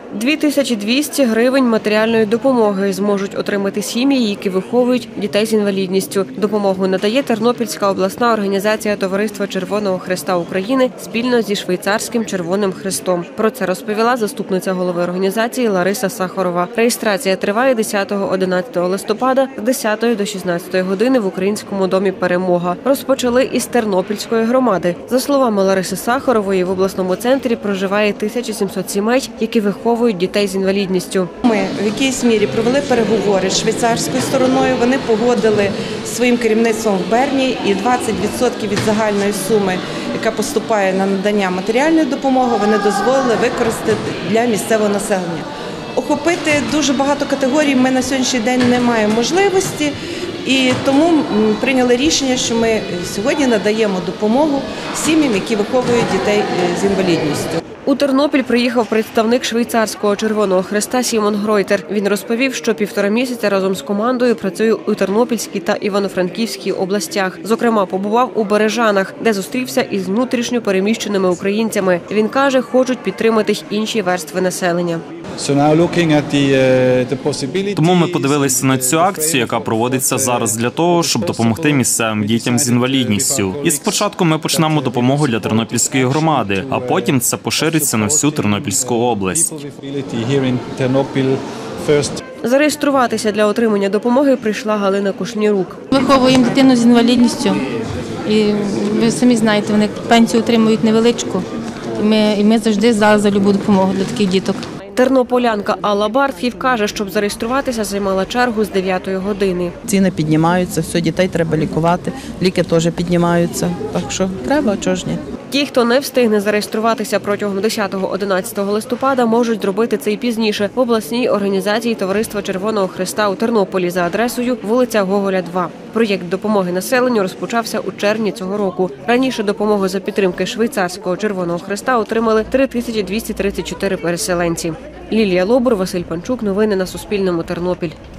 2200 гривень матеріальної допомоги зможуть отримати сім'ї, які виховують дітей з інвалідністю. Допомогу надає Тернопільська обласна організація Товариства Червоного Хреста України спільно зі Швейцарським Червоним Хрестом. Про це розповіла заступниця голови організації Лариса Сахарова. Реєстрація триває 10-11 листопада з 10 до 16 години в Українському домі «Перемога». Розпочали із Тернопільської громади. За словами Лариси Сахарової, в обласному центрі проживає 1700 сімей, які виховують дітей з інвалідністю. Ми в якійсь мірі провели переговори з швейцарською стороною. Вони погодили своїм керівництвом в Берні і 20% від загальної суми, яка поступає на надання матеріальної допомоги, вони дозволили використати для місцевого населення. Охопити дуже багато категорій ми на сьогоднішній день не маємо можливості. І тому прийняли рішення, що ми сьогодні надаємо допомогу сім'ям, які виховують дітей з інвалідністю. У Тернопіль приїхав представник Швейцарського Червоного Хреста Сімон Гройтер. Він розповів, що 1,5 місяця разом з командою працює у Тернопільській та Івано-Франківській областях. Зокрема, побував у Бережанах, де зустрівся із внутрішньо переміщеними українцями. Він каже, хочуть підтримати й інші верстви населення. Тому ми подивилися на цю акцію, яка проводиться зараз для того, щоб допомогти місцевим дітям з інвалідністю. І спочатку ми почнемо допомогу для Тернопільської громади, а потім це пошириться на всю Тернопільську область. Зареєструватися для отримання допомоги прийшла Галина Кушнірук. Виховуємо дитину з інвалідністю. І ви самі знаєте, вони пенсію отримують невеличку. І ми завжди за любу допомогу для таких діток. Тернополянка Алла Бартхів каже, щоб зареєструватися, займала чергу з 9 години. Ціни піднімаються, все, дітей треба лікувати, ліки теж піднімаються. Так що треба, чого ж ні. Ті, хто не встигне зареєструватися протягом 10-11 листопада, можуть зробити це і пізніше в обласній організації Товариства Червоного Хреста у Тернополі за адресою вулиця Гоголя, 2. Проєкт допомоги населенню розпочався у червні цього року. Раніше допомогу за підтримки Швейцарського Червоного Хреста отримали 3234 переселенці. Лілія Лобур, Василь Панчук. Новини на Суспільному. Тернопіль.